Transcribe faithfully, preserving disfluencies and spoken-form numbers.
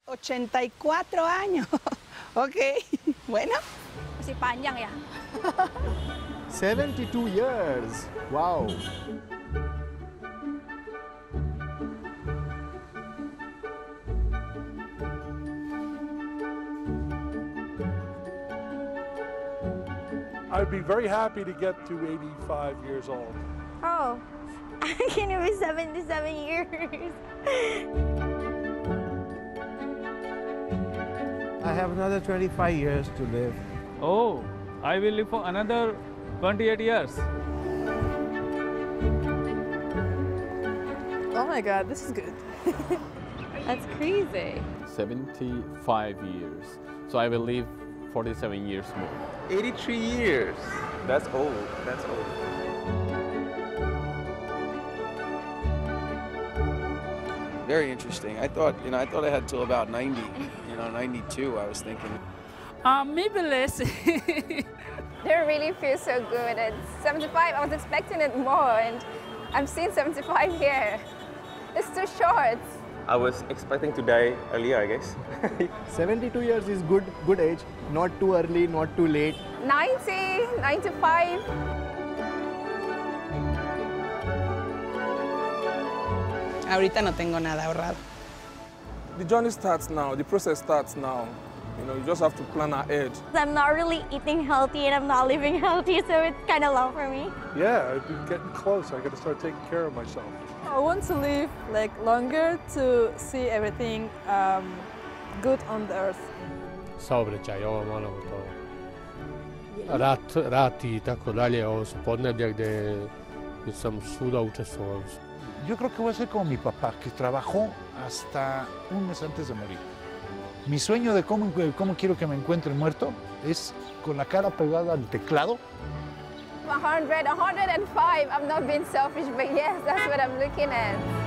ochenta y cuatro años. Ok, bueno. Masih panjang ya. seventy-two years. Wow. I'd be very happy to get to eighty-five years old. Oh, I'm gonna be seventy-seven years. I have another twenty-five years to live. Oh, I will live for another twenty-eight years. Oh my God, this is good. That's crazy. seventy-five years. So I will live forty-seven years more. eighty-three years. That's old. That's old. Very interesting. I thought, you know, I thought I had till about ninety. You know, ninety-two. I was thinking. Uh, maybe less. They really feel so good. At seventy-five, I was expecting it more, and I'm seeing seventy-five here. It's too short. I was expecting to die earlier, I guess. seventy-two years is good, good age. Not too early, not too late. ninety, ninety-five. Ahorita no tengo nada ahorrado. The journey starts now, the process starts now. You know, you just have to plan ahead. I'm not really eating healthy and I'm not living healthy, so it's kind of long for me. Yeah, I've been getting close. I got to start taking care of myself. I want to live like longer to see everything um, good on the earth. Saobraćaj, ovo malo to. Rat, rat i tako dalje, ovo su podneblja gdje, gdje sam svuda učestvovao. Yo creo que voy a ser como mi papá, que trabajó hasta un mes antes de morir. Mi sueño de cómo, cómo quiero que me encuentre muerto es con la cara pegada al teclado. one hundred, one hundred five. I'm not being selfish, but yes, that's what I'm looking at.